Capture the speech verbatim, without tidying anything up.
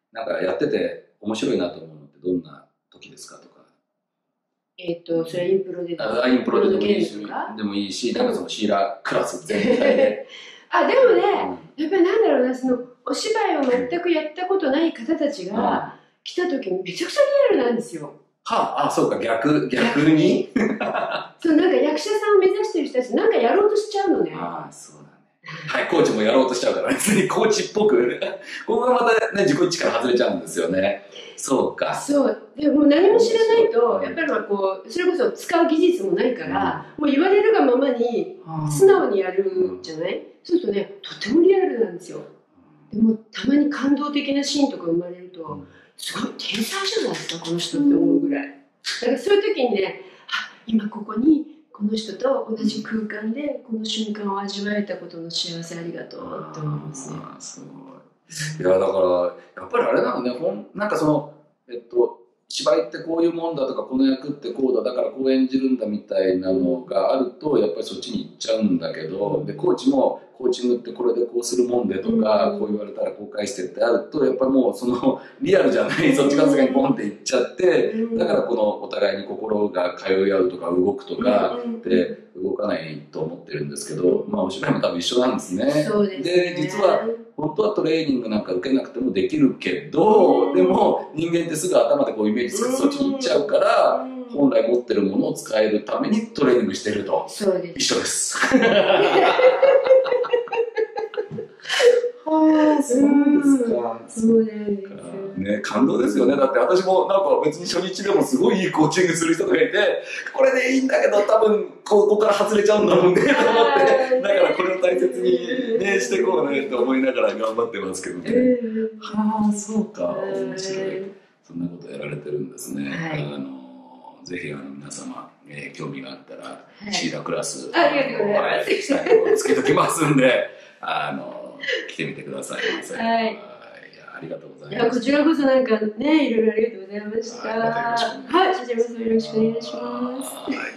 なんかやってて面白いなと思うのってどんな時ですかとか。 えっと、それはインプロであ、インプロでもいいし、でもいいし、なんかそのシーラクラス全体で。 あ、でもね、やっぱりなんだろうな、そのお芝居を全くやったことない方たちが来た時にめちゃくちゃリアルなんですよ。 はあ、あ、そうか、逆、逆にそう、なんか役者さんを目指してる人たち、なんかやろうとしちゃうのね。 ああ、そうだね。はい、コーチもやろうとしちゃうからね、別にコーチっぽく、ここがまたね、自己力外れちゃうんですよね。そうか。 そう。でも何も知らないと、やっぱりこう、それこそ使う技術もないから、うん、もう言われるがままに素直にやるじゃない、うん、そうするとね、とてもリアルなんですよ。でもたまに感動的なシーンとか生まれると、うん、すごい天才じゃないですか、この人って思うぐらい。だからそういう時にね、あ、今ここにこの人と同じ空間でこの瞬間を味わえたことの幸せありがとうって思いますね。 すごい。いや、だからやっぱりあれなのね、ほんなんかそのえっと芝居ってこういうもんだとか、この役ってこうだ、だからこう演じるんだみたいなのがあるとやっぱりそっちに行っちゃうんだけど、でコーチもコーチングってこれでこうするもんでとか、こう言われたらこう返してってあると、やっぱりもうそのリアルじゃないそっち側にポンって行っちゃって、だからこのお互いに心が通い合うとか動くとかって動かないと思ってるんですけど、まあお芝居も多分一緒なんですね。 そうですね。 で実は本当はトレーニングなんか受けなくてもできるけど、でも人間ってすぐ頭でこうイメージつけてそっちに行っちゃうから、本来持ってるものを使えるためにトレーニングしてると。 そうです。 一緒です。ああ、そうですか。 そうなんですね、感動ですよね。だって私もなんか別に初日でもすごいいいコーチングする人がいて、これでいいんだけど多分ここから外れちゃうんだもんねと思って、だからこれを大切にねしていこうねって思いながら頑張ってますけどね。はあ、そうか。面白い。そんなことやられてるんですね。はい、あのぜひあの皆様、えー、興味があったら、はい、シーラクラス、 ありがとうございます。 つけときますんで、あの来てみてくださいませ。 はい。 ありがとうございます。 いや、こちらこそなんかね、いろいろありがとうございました。はい、こちらこそよろしくお願いします。